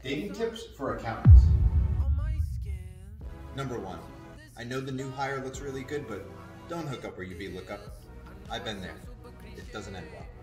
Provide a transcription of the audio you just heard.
Dating tips for accountants. Number 1, I know the new hire looks really good, but don't hook up or UV lookup. I've been there. It doesn't end well.